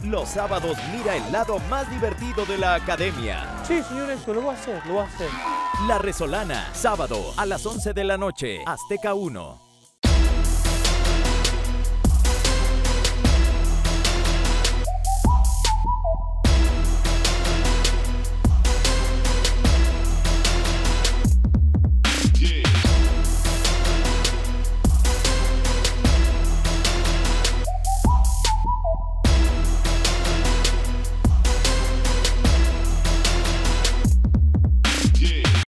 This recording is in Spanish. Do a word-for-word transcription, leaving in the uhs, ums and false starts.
Los sábados mira el lado más divertido de la academia. Sí, señor Enzo, lo voy a hacer, lo voy a hacer. La Resolana, sábado a las once de la noche, Azteca uno.